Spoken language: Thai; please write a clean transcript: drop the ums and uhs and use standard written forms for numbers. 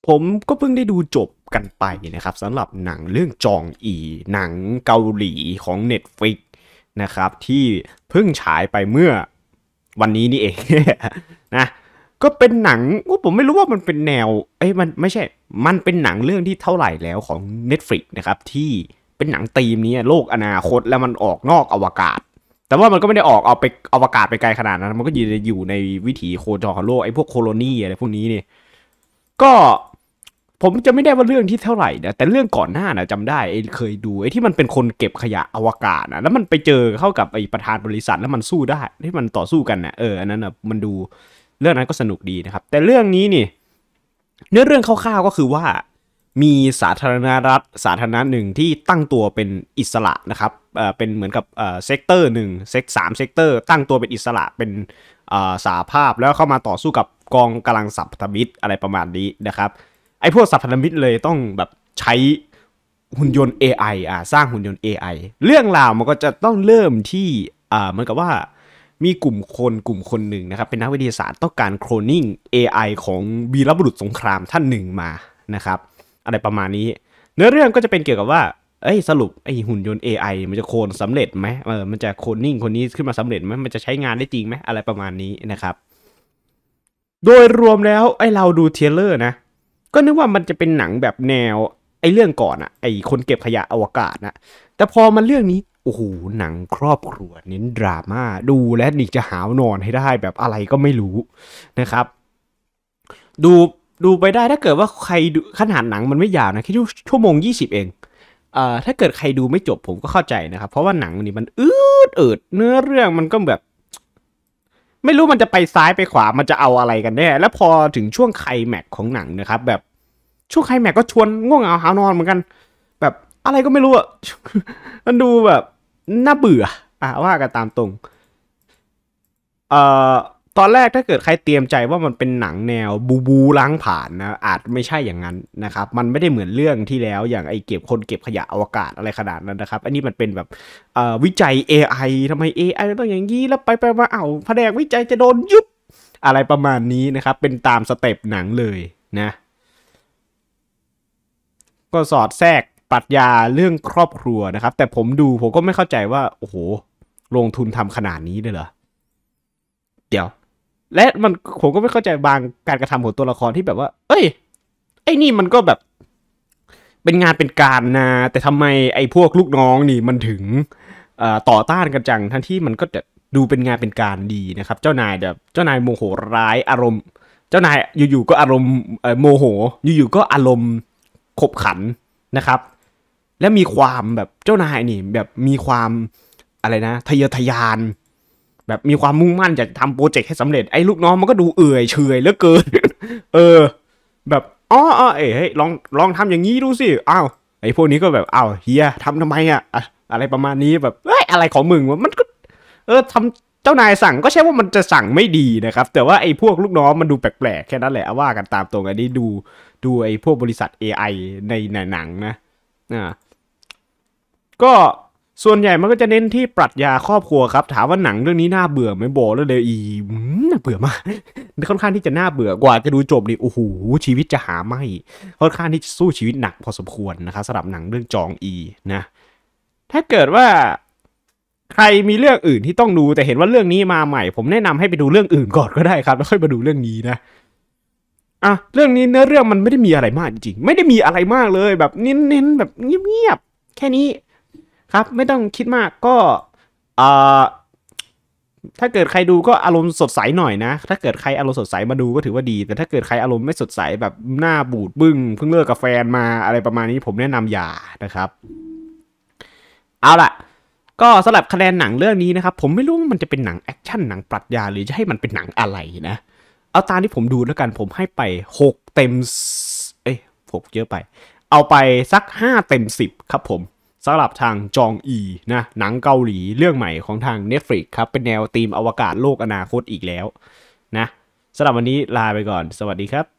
ผมก็เพิ่งได้ดูจบกันไปนะครับสำหรับหนังเรื่องจองอีหนังเกาหลีของ Netflix นะครับที่เพิ่งฉายไปเมื่อวันนี้นี่เอง นะก็เป็นหนังผมไม่รู้ว่ามันเป็นแนวมันไม่ใช่มันเป็นหนังเรื่องที่เท่าไหร่แล้วของ Netflix นะครับที่เป็นหนังธีมนี้โลกอนาคตแล้วมันออกนอกอวกาศแต่ว่ามันก็ไม่ได้ออกเอาไปอวกาศไปไกลขนาดนั้นมันก็อยู่ในวิถีโคจรของโลกพวกโคโลนีอะไรพวกนี้นี่ก็ผมจะไม่ได้ว่าเรื่องที่เท่าไหร่นะแต่เรื่องก่อนหน้านะจำได้เคยดูที่มันเป็นคนเก็บขยะอวกาศนะแล้วมันไปเจอเข้ากับประธานบริษัทแล้วมันสู้ได้ที่มันต่อสู้กันนะอันนั้นนะมันดูเรื่องนั้นก็สนุกดีนะครับแต่เรื่องนี้นี่เนื้อเรื่องคร่าวๆก็คือว่ามีสาธารณรัฐสาธารณะหนึ่งที่ตั้งตัวเป็นอิสระนะครับเป็นเหมือนกับเซกเตอร์หนึ่ง3เซกเตอร์ตั้งตัวเป็นอิสระเป็นสหภาพแล้วเข้ามาต่อสู้กับกองกำลังสัมพันธมิตรอะไรประมาณนี้นะครับพวกสัมพันธมิตรเลยต้องแบบใช้หุ่นยนต์ AI สร้างหุ่นยนต์ AI เรื่องราวมันก็จะต้องเริ่มที่เหมือนกับว่ามีกลุ่มคนหนึ่งนะครับเป็นนักวิทยาศาสตร์ต้องการโคลนนิ่ง AI ของวีรบุรุษสงครามท่านหนึ่งมานะครับอะไรประมาณนี้เนื้อเรื่องก็จะเป็นเกี่ยวกับว่าสรุปหุ่นยนต์ AI มันจะโคลนสำเร็จไหมมันจะโคลนนิ่งคนนี้ขึ้นมาสำเร็จไหมมันจะใช้งานได้จริงไหมอะไรประมาณนี้นะครับโดยรวมแล้วเราดูเทเลอร์นะก็นึกว่ามันจะเป็นหนังแบบแนวเรื่องก่อนคนเก็บขยะอวกาศนะแต่พอมันเรื่องนี้โอ้โหหนังครอบครัวเน้นดราม่าดูและนี่จะหาวนอนให้ได้แบบอะไรก็ไม่รู้นะครับดูไปได้ถ้าเกิดว่าใครดูขนาดหนังมันไม่ยาวนะแค่ชั่วโมง20เองถ้าเกิดใครดูไม่จบผมก็เข้าใจนะครับเพราะว่าหนังนี่มันเนื้อเรื่องมันก็แบบไม่รู้มันจะไปซ้ายไปขวามันจะเอาอะไรกันแน่แล้วพอถึงช่วงไคลแม็กซ์ของหนังนะครับแบบช่วงไคลแม็กซ์ก็ชวนง่วงเหงาหาวนอนเหมือนกันแบบอะไรก็ไม่รู้มันดูแบบน่าเบื่อว่ากันตามตรงเอ่อตอนแรกถ้าเกิดใครเตรียมใจว่ามันเป็นหนังแนวบูล้างผ่านนะอาจไม่ใช่อย่างนั้นนะครับมันไม่ได้เหมือนเรื่องที่แล้วอย่างเก็บขยะอวกาศอะไรขนาดนั้นนะครับอันนี้มันเป็นแบบวิจัย AI ทำไม AI ต้องอย่างนี้แล้วไปมาแผนกวิจัยจะโดนยุบอะไรประมาณนี้นะครับเป็นตามสเต็ปหนังเลยนะก็สอดแทรกปรัชญาเรื่องครอบครัวนะครับแต่ผมก็ไม่เข้าใจว่าโอ้โหลงทุนทำขนาดนี้เลยเหรอเดี๋ยวและผมก็ไม่เข้าใจบางการกระทำของตัวละครที่แบบว่านี่มันก็แบบเป็นงานเป็นการนะแต่ทำไมพวกลูกน้องนี่มันถึงต่อต้านกันจังทั้งที่มันก็จะดูเป็นงานเป็นการดีนะครับเจ้านายโมโหร้ายอารมณ์เจ้านายอยู่ๆก็อารมณ์โมโหอยู่ๆก็อารมณ์ขบขันนะครับและมีความแบบเจ้านายนี่แบบมีความอะไรนะทะเยอทะยานแบบมีความมุ่งมั่นจะทำโปรเจกต์ให้สำเร็จลูกน้องมันก็ดูเอื่อยเฉยเหลือเกิน แบบเฮ้ยลองทำอย่างนี้ดูสิพวกนี้ก็แบบเฮียทำทำไมอะไรประมาณนี้แบบอะไรของมึงวะมันก็ทำเจ้านายสั่งก็ใช่ว่ามันจะสั่งไม่ดีนะครับแต่ว่าพวกลูกน้องมันดูแปลกๆแค่นั้นแหละว่ากันตามตรงอันนี้ดูพวกบริษัท AI ในหนังนะก็ส่วนใหญ่มันก็จะเน้นที่ปรัชญาครอบครัวครับถามว่าหนังเรื่องนี้น่าเบื่อไหมบอกแล้วเลยน่าเบื่อมากค่อนข้างที่จะน่าเบื่อกว่าจะดูจบดิโอ้โหชีวิตจะหาไม่ค่อนข้างที่จะสู้ชีวิตหนักพอสมควรนะครับสำหรับหนังเรื่องจองอีนะถ้าเกิดว่าใครมีเรื่องอื่นที่ต้องดูแต่เห็นว่าเรื่องนี้มาใหม่ผมแนะนำให้ไปดูเรื่องอื่นก่อนก็ได้ครับแล้วค่อยมาดูเรื่องนี้นะเรื่องนี้เนื้อเรื่องมันไม่ได้มีอะไรมากจริงๆไม่ได้มีอะไรมากเลยแบบเน้นแบบเงียบๆแค่นี้ครับไม่ต้องคิดมากก็ถ้าเกิดใครดูก็อารมณ์สดใสหน่อยนะถ้าเกิดใครอารมณ์สดใสมาดูก็ถือว่าดีแต่ถ้าเกิดใครอารมณ์ไม่สดใสแบบหน้าบูดบึ้งเพิ่งเลิกกับแฟนมาอะไรประมาณนี้ผมแนะนำอย่านะครับเอาล่ะก็สำหรับคะแนนหนังเรื่องนี้นะครับผมไม่รู้ว่ามันจะเป็นหนังแอคชั่นหนังปรัชญาหรือจะให้มันเป็นหนังอะไรนะเอาตามที่ผมดูแล้วกันผมให้ไป6เต็ม6เยอะไปเอาไปสัก5เต็ม10ครับผมสำหรับทางจองอีนะหนังเกาหลีเรื่องใหม่ของทาง Netflix ครับเป็นแนวธีมอวกาศโลกอนาคตอีกแล้วนะสำหรับวันนี้ลาไปก่อนสวัสดีครับ